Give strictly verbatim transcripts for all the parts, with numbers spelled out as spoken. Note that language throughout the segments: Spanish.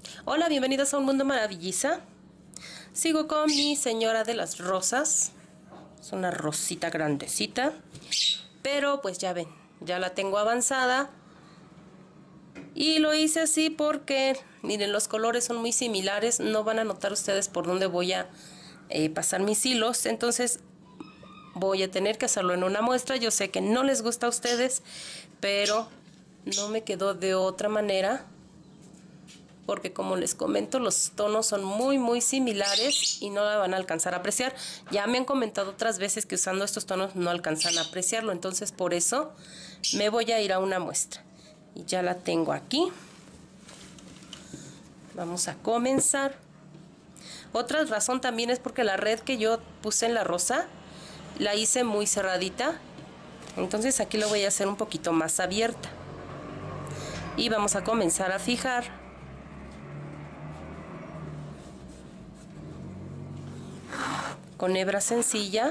Hola, bienvenidos a Un Mundo Maravilliza. Sigo con mi señora de las rosas. Es una rosita grandecita, pero pues ya ven, ya la tengo avanzada. Y lo hice así porque, miren, los colores son muy similares. No van a notar ustedes por dónde voy a eh, pasar mis hilos. Entonces voy a tener que hacerlo en una muestra. Yo sé que no les gusta a ustedes, pero no me quedó de otra manera, porque como les comento, los tonos son muy muy similares y no la van a alcanzar a apreciar. Ya me han comentado otras veces que usando estos tonos no alcanzan a apreciarlo, entonces por eso me voy a ir a una muestra. Y ya la tengo aquí. Vamos a comenzar. Otra razón también es porque la red que yo puse en la rosa la hice muy cerradita, entonces aquí lo voy a hacer un poquito más abierta. Y vamos a comenzar a fijar con hebra sencilla.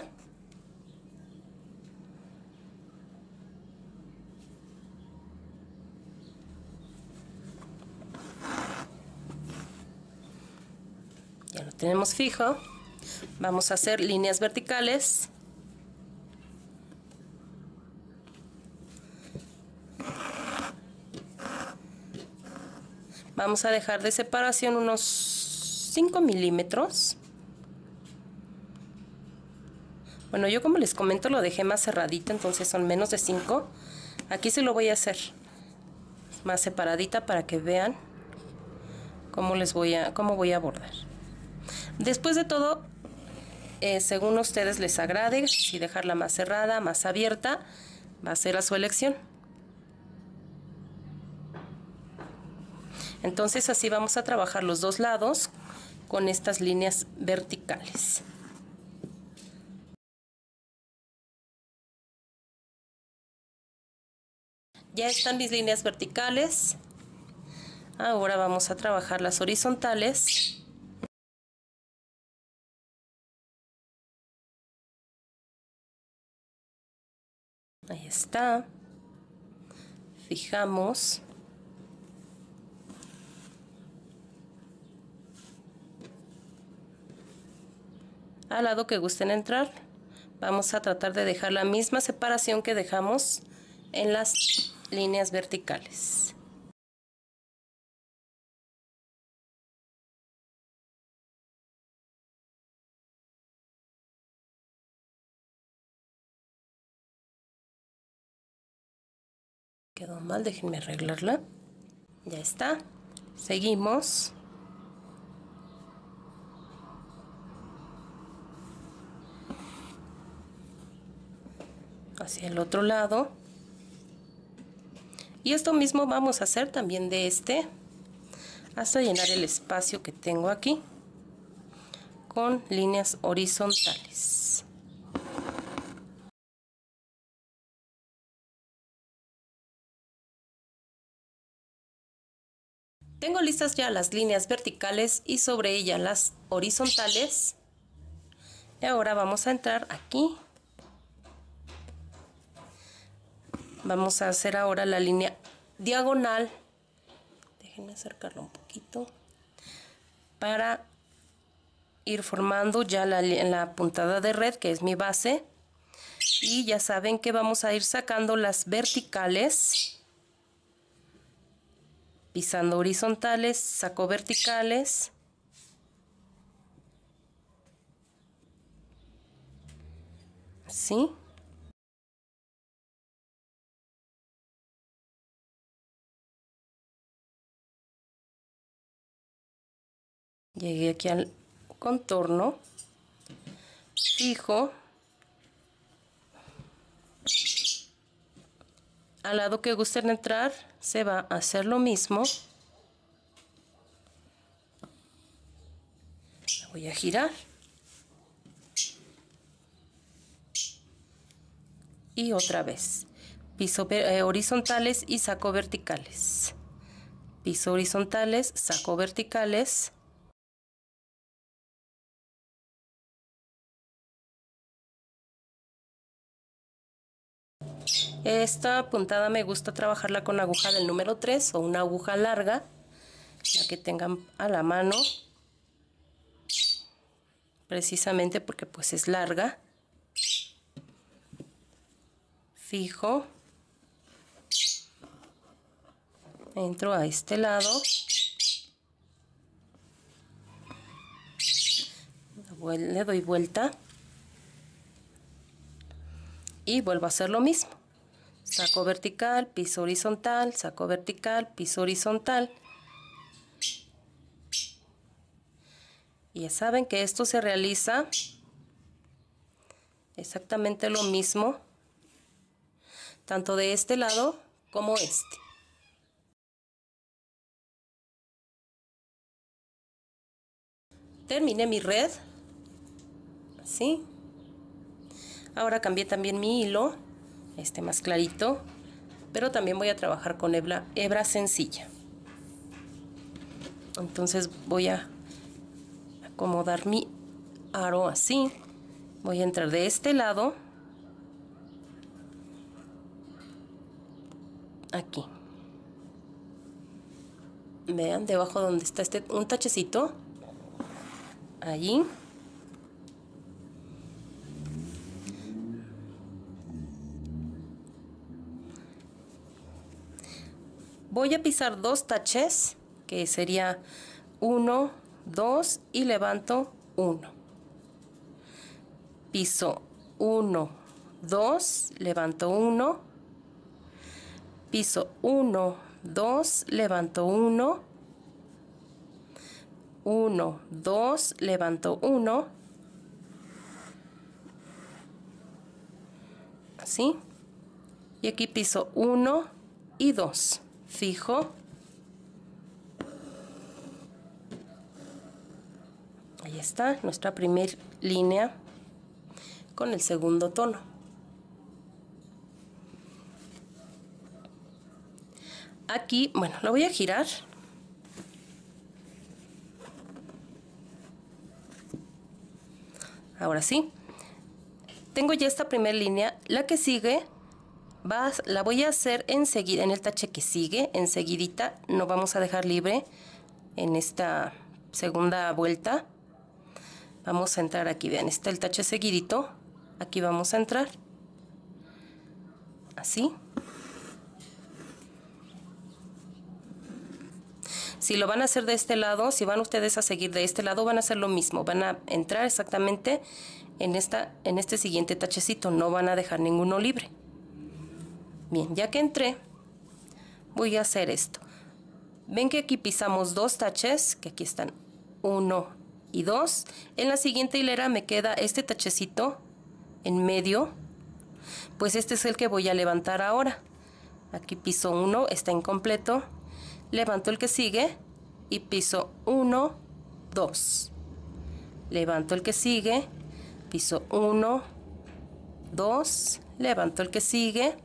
Ya lo tenemos fijo. Vamos a hacer líneas verticales. Vamos a dejar de separación unos cinco milímetros. Bueno, yo como les comento lo dejé más cerradita, entonces son menos de cinco. Aquí se lo voy a hacer más separadita para que vean cómo les voy a cómo voy a bordar. Después de todo, eh, según a ustedes les agrade, si dejarla más cerrada, más abierta, va a ser a su elección. Entonces así vamos a trabajar los dos lados con estas líneas verticales. Ya están mis líneas verticales. Ahora vamos a trabajar las horizontales. Ahí está. Fijamos. Al lado que gusten entrar, vamos a tratar de dejar la misma separación que dejamos en las líneas verticales. Quedó mal, déjenme arreglarla. Ya está. Seguimos. Hacia el otro lado. Y esto mismo vamos a hacer también de este, hasta llenar el espacio que tengo aquí con líneas horizontales. Tengo listas ya las líneas verticales y sobre ellas las horizontales. Y ahora vamos a entrar aquí. Vamos a hacer ahora la línea diagonal. Déjenme acercarlo un poquito para ir formando ya la, la puntada de red, que es mi base. Y ya saben que vamos a ir sacando las verticales, pisando horizontales, saco verticales. ¿Sí? Llegué aquí al contorno, fijo. Al lado que gusten entrar, se va a hacer lo mismo. Voy a girar. Y otra vez. Piso eh, horizontales y saco verticales. Piso horizontales, saco verticales. Esta puntada me gusta trabajarla con aguja del número tres o una aguja larga. la que tengan a la mano, precisamente porque pues es larga. Fijo, entro a este lado, le doy vuelta y vuelvo a hacer lo mismo. Saco vertical, piso horizontal, saco vertical, piso horizontal. Y ya saben que esto se realiza exactamente lo mismo, tanto de este lado como este. Terminé mi red, así. Ahora cambié también mi hilo, este más clarito, pero también voy a trabajar con hebra, hebra sencilla. Entonces voy a acomodar mi aro así. Voy a entrar de este lado, aquí. Vean, debajo donde está este un tachecito, allí. Voy a pisar dos taches, que sería uno, dos y levanto uno. Piso uno, dos, levanto uno. Piso uno, dos, levanto uno. uno, dos, levanto uno. Así. Y aquí piso uno y dos. Fijo. Ahí está nuestra primera línea con el segundo tono. Aquí, bueno, lo voy a girar. Ahora sí. Tengo ya esta primera línea. La que sigue, va, la voy a hacer enseguida, en el tache que sigue, enseguidita. No vamos a dejar libre en esta segunda vuelta. Vamos a entrar aquí, vean, está el tache seguidito. Aquí vamos a entrar. Así. Si lo van a hacer de este lado, si van ustedes a seguir de este lado, van a hacer lo mismo. Van a entrar exactamente en, esta, en este siguiente tachecito. No van a dejar ninguno libre. Bien, ya que entré, voy a hacer esto. Ven que aquí pisamos dos taches, que aquí están uno y dos. En la siguiente hilera me queda este tachecito en medio. Pues este es el que voy a levantar ahora. Aquí piso uno, está incompleto. Levanto el que sigue y piso uno, dos. Levanto el que sigue, piso uno, dos. Levanto el que sigue,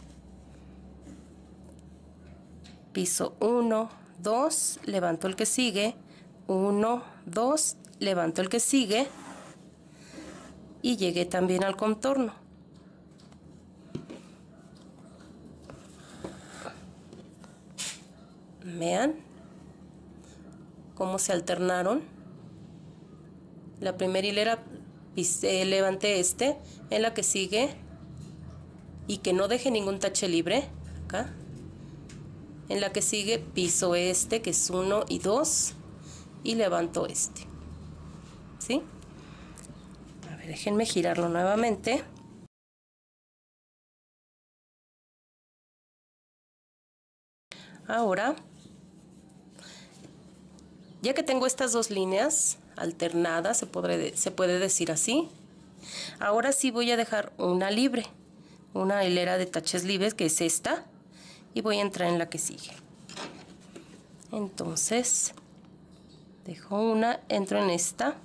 piso uno, dos. Levanto el que sigue, uno, dos. Levanto el que sigue y llegué también al contorno. Vean cómo se alternaron. La primera hilera pisé, levanté este, en la que sigue, y que no deje ningún tache libre, acá. En la que sigue piso este, que es uno y dos, y levanto este. ¿Sí? A ver, déjenme girarlo nuevamente. Ahora, ya que tengo estas dos líneas alternadas, se, podré, se puede decir así, ahora sí voy a dejar una libre, una hilera de taches libres, que es esta, y voy a entrar en la que sigue. Entonces, dejo una, entro en esta.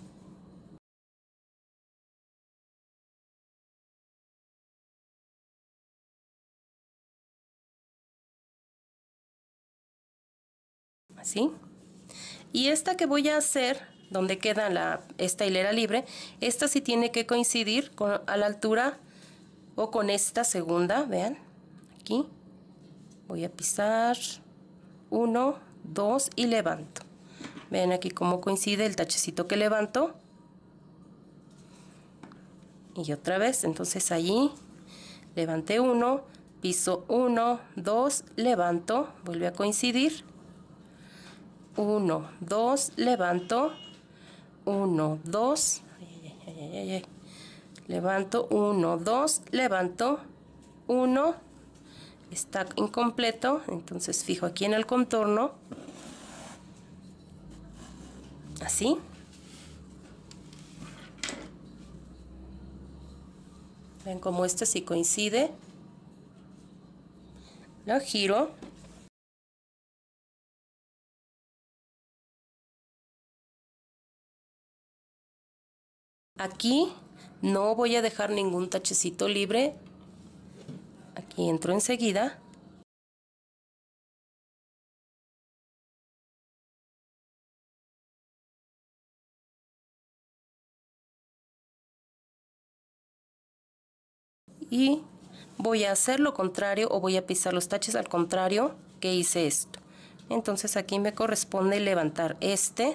Así. Y esta que voy a hacer, donde queda la, esta hilera libre, esta sí tiene que coincidir con, a la altura o con esta segunda, vean, aquí. Voy a pisar uno, dos y levanto. Ven aquí cómo coincide el tachecito que levanto. Y otra vez, entonces allí levanté uno, piso uno, dos, levanto, vuelve a coincidir. uno, dos, levanto. uno, dos, ay, ay, ay, ay, ay. Levanto, uno, dos, levanto, uno, está incompleto, entonces fijo aquí en el contorno, así. Ven como este sí coincide. Lo giro. Aquí no voy a dejar ningún tachecito libre. Aquí entro enseguida. Y voy a hacer lo contrario, o voy a pisar los taches al contrario que hice esto. Entonces aquí me corresponde levantar este.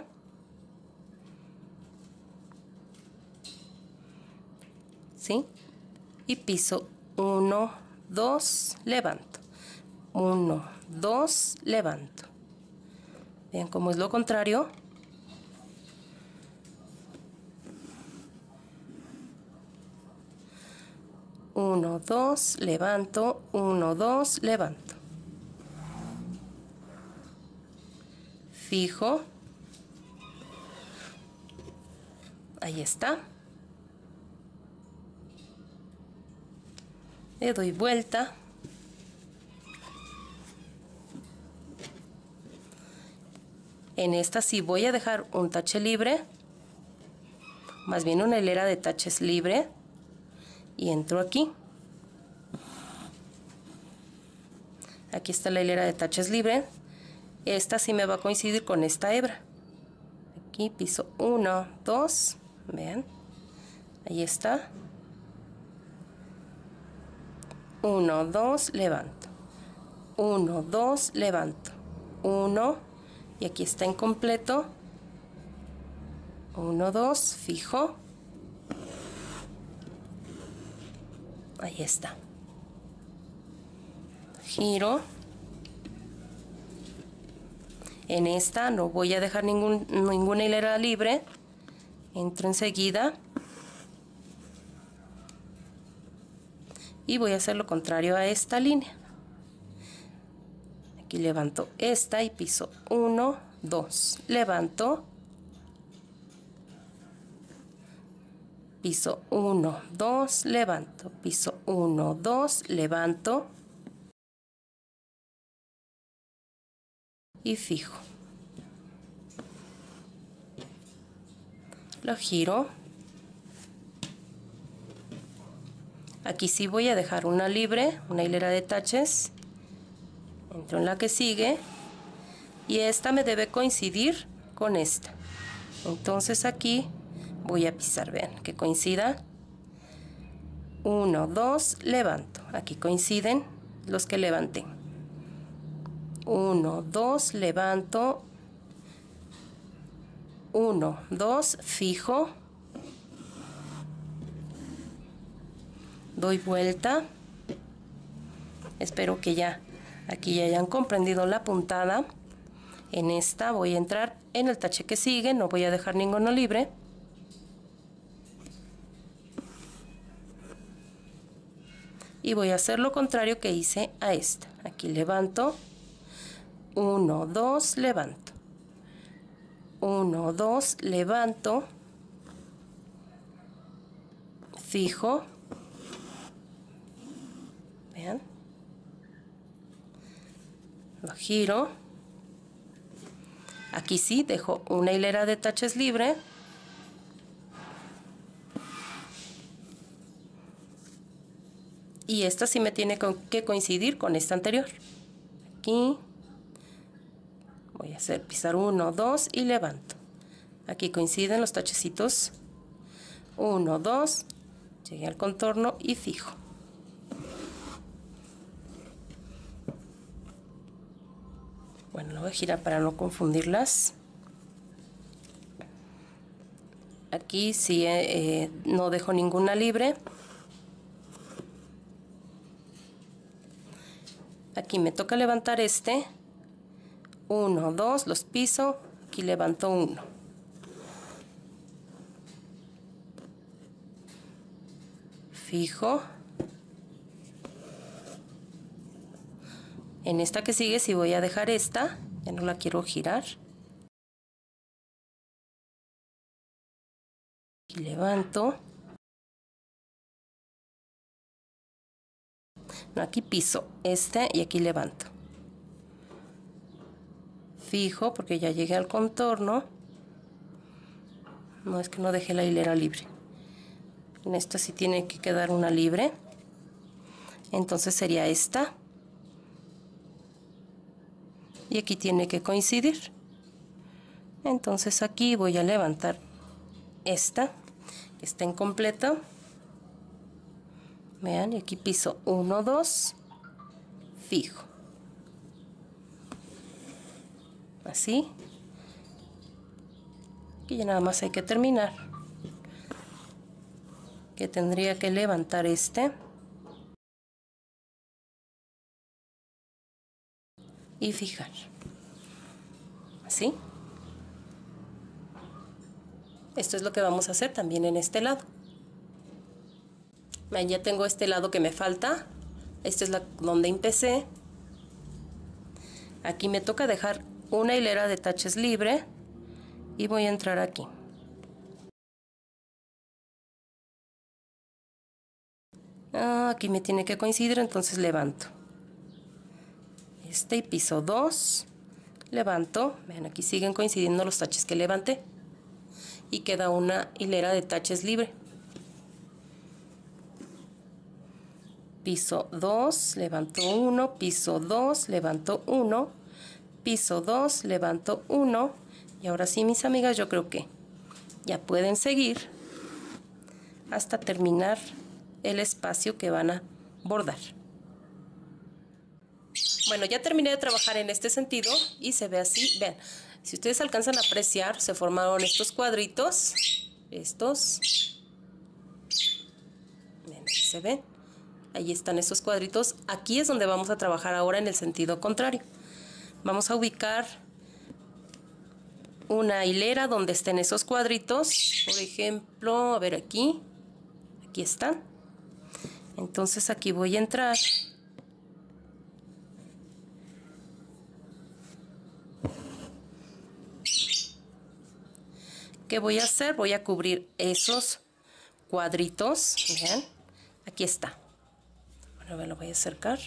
¿Sí? Y piso uno, dos, levanto. uno, dos, levanto. Vean cómo es lo contrario. uno, dos, levanto, uno, dos, levanto. Fijo. Ahí está. Le doy vuelta. En esta sí voy a dejar un tache libre, más bien una hilera de taches libre, y entro aquí. Aquí está la hilera de taches libre. Esta sí me va a coincidir con esta hebra. Aquí piso uno, dos, vean, ahí está. uno, dos, levanto. uno, dos, levanto. uno, y aquí está incompleto. uno, dos, fijo. Ahí está. Giro. En esta no voy a dejar ningún, ninguna hilera libre. Entro enseguida. Y voy a hacer lo contrario a esta línea. Aquí levanto esta y piso uno, dos. Levanto. Piso uno, dos, levanto. Piso uno, dos, levanto. Y fijo. Lo giro. Aquí sí voy a dejar una libre, una hilera de taches. Entro en la que sigue. Y esta me debe coincidir con esta. Entonces aquí voy a pisar, vean, que coincida. uno, dos, levanto. Aquí coinciden los que levanté. uno, dos, levanto. uno, dos, fijo. Doy vuelta. Espero que ya aquí ya hayan comprendido la puntada. En esta voy a entrar en el tache que sigue, no voy a dejar ninguno libre. Y voy a hacer lo contrario que hice a esta. Aquí levanto. uno, dos, levanto. uno, dos, levanto. Fijo. Vean. Lo giro. Aquí sí dejo una hilera de taches libre. Y esta sí me tiene que coincidir con esta anterior. Aquí voy a hacer pisar uno, dos y levanto. Aquí coinciden los tachecitos. uno, dos, llegué al contorno y fijo. Bueno, lo voy a girar para no confundirlas. Aquí sí eh, eh, no dejo ninguna libre. Aquí me toca levantar este. Uno, dos, los piso. Aquí levanto uno. Fijo. En esta que sigue sí voy a dejar esta. Ya no la quiero girar. Y levanto. No, aquí piso este y aquí levanto. Fijo porque ya llegué al contorno. No, es que no dejé la hilera libre. En esta sí tiene que quedar una libre. Entonces sería esta. Y aquí tiene que coincidir. Entonces aquí voy a levantar esta. Que está incompleta. Vean, y aquí piso uno, dos. Fijo. Así. Y ya nada más hay que terminar. Que tendría que levantar este. Y fijar. Así. Esto es lo que vamos a hacer también en este lado. Ya tengo este lado que me falta. Esta es la donde empecé. Aquí me toca dejar una hilera de taches libre. Y voy a entrar aquí. Ah, aquí me tiene que coincidir, entonces levanto. Este y piso dos. Levanto. Vean, aquí siguen coincidiendo los taches que levanté. Y queda una hilera de taches libre. Piso dos, levanto uno, piso dos, levanto uno, piso dos, levanto uno. Y ahora sí, mis amigas, yo creo que ya pueden seguir hasta terminar el espacio que van a bordar. Bueno, ya terminé de trabajar en este sentido y se ve así. Vean, si ustedes alcanzan a apreciar, se formaron estos cuadritos. Estos. Vean, ahí se ven. Ahí están esos cuadritos. Aquí es donde vamos a trabajar ahora en el sentido contrario. Vamos a ubicar una hilera donde estén esos cuadritos. Por ejemplo, a ver aquí. Aquí están. Entonces aquí voy a entrar. ¿Qué voy a hacer? Voy a cubrir esos cuadritos. Vean, aquí está. Bueno, me lo voy a acercar.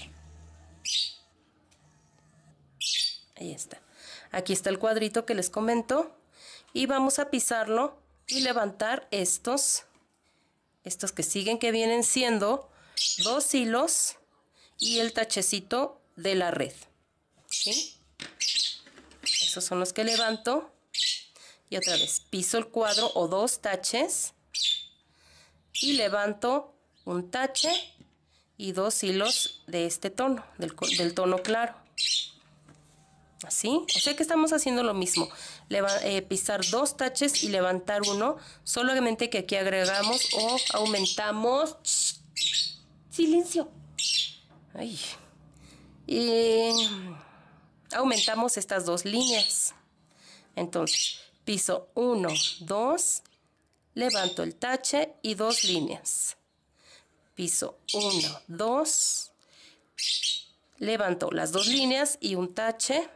Ahí está. Aquí está el cuadrito que les comento. Y vamos a pisarlo y levantar estos. Estos que siguen, que vienen siendo dos hilos y el tachecito de la red. ¿Sí? Esos son los que levanto. Y otra vez, piso el cuadro o dos taches. Y levanto un tache y dos hilos de este tono, del, del tono claro. Así, o sea que estamos haciendo lo mismo. Leva, eh, pisar dos taches y levantar uno. Solamente que aquí agregamos o aumentamos. Silencio. Ay. Y aumentamos estas dos líneas. Entonces, piso uno, dos. Levanto el tache y dos líneas. Piso uno, dos. Levanto las dos líneas y un tache.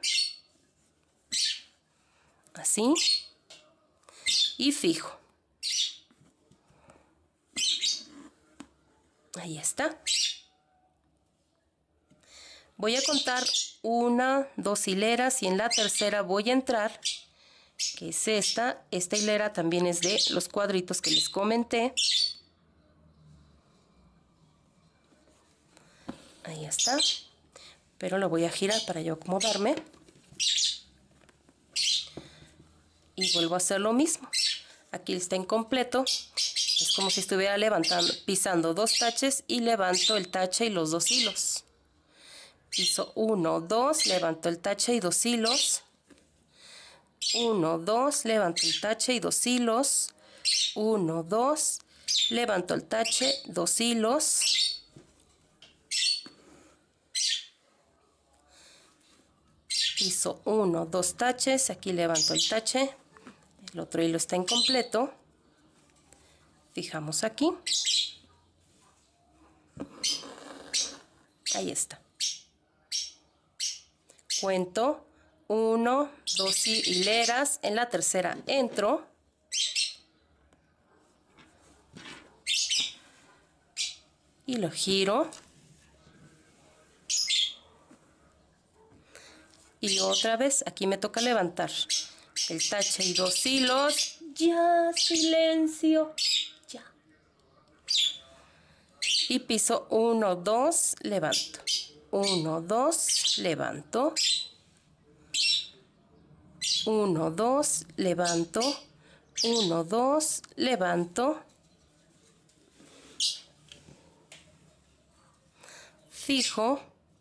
Así. Y fijo. Ahí está. Voy a contar una, dos hileras y en la tercera voy a entrar, que es esta. Esta hilera también es de los cuadritos que les comenté. Ahí está. Pero lo voy a girar para yo acomodarme. Y vuelvo a hacer lo mismo. Aquí está incompleto. Es como si estuviera levantando, pisando dos taches y levanto el tache y los dos hilos. Piso uno, dos, levanto el tache y dos hilos. uno, dos, levanto el tache y dos hilos. uno, dos, levanto el tache, dos hilos. Piso uno, dos taches, aquí levanto el tache. El otro hilo está incompleto. Fijamos aquí. Ahí está. Cuento uno, dos hileras. En la tercera entro. Y lo giro. Y otra vez aquí me toca levantar el tache y dos hilos. Ya, silencio. Ya. Y piso uno, dos, levanto. uno, dos, levanto. uno, dos, levanto. uno, dos, levanto. Fijo.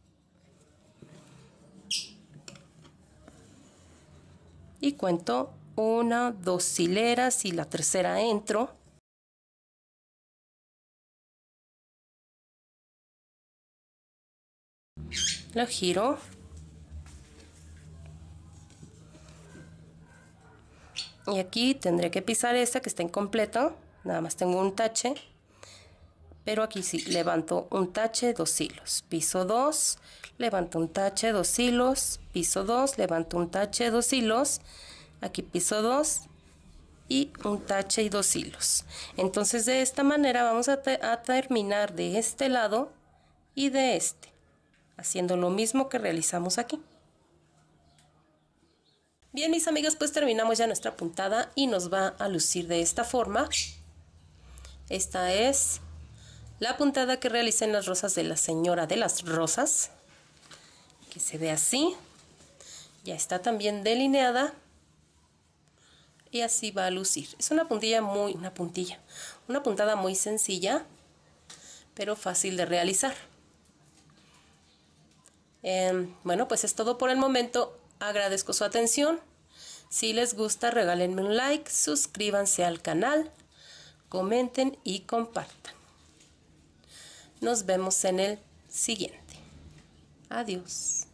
Y cuento una, dos hileras y la tercera entro. Lo giro. Y aquí tendré que pisar esta que está incompleta. Nada más tengo un tache. Pero aquí sí, levanto un tache, dos hilos. Piso dos, levanto un tache, dos hilos. Piso dos, levanto un tache, dos hilos. Aquí piso dos y un tache y dos hilos. Entonces de esta manera vamos a, te a terminar de este lado y de este, haciendo lo mismo que realizamos aquí. Bien, mis amigas, pues terminamos ya nuestra puntada y nos va a lucir de esta forma. Esta es la puntada que realicé en las rosas de la señora de las rosas, que se ve así. Ya está también delineada y así va a lucir. Es una puntilla muy, una puntilla, una puntada muy sencilla, pero fácil de realizar. Eh, bueno, pues es todo por el momento. Agradezco su atención. Si les gusta, regálenme un like, suscríbanse al canal, comenten y compartan. Nos vemos en el siguiente. Adiós.